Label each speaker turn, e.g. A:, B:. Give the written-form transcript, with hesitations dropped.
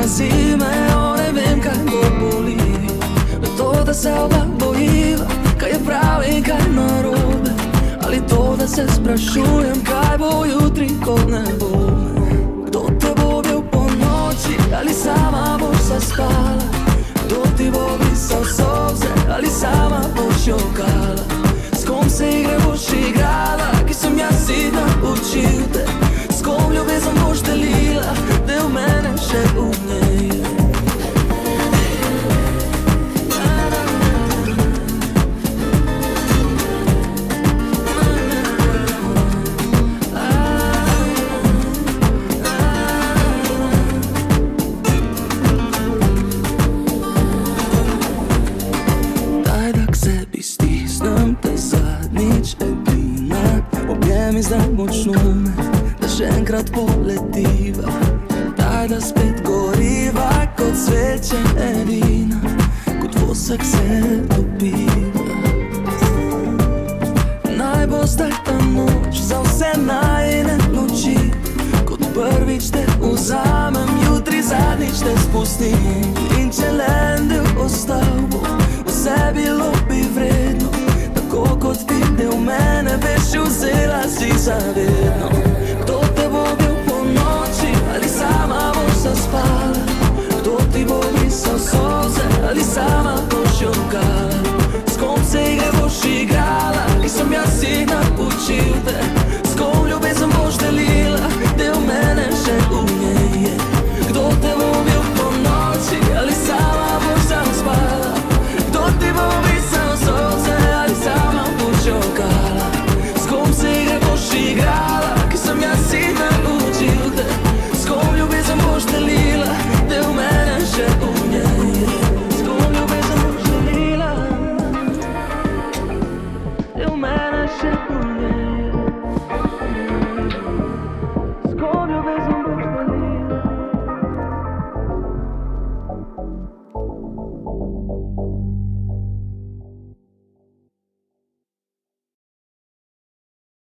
A: zime, o ne vem, kaj bo boli. To, da se oba bojiva, kaj je prav in kaj narobe. Ali to, da se sprašujem, kaj bo jutri, ko ne bo me. Kdo te bo bil po noči, ali sama boš zaspala. Kdo ti bo brisal solze, ali sama boš jokala. S kom se igre boš igrala, ki sem jaz si naučil te. S kom ljubezen boš delila, del mene še v njej. Stisnem te zadnjič edina, objemi zdaj močno me, da še enkrat poletiva. Daj, da spet goriva kot sveče edina, kot vosek se topiva. Naj bo zdaj ta noč za vse najine noči, kot prvič te vzamem, jutri zadnjič te spustim. In če len del ostal bo, vse bilo bi vredno, tako kot ti del mene, veš, vzela si zavedno.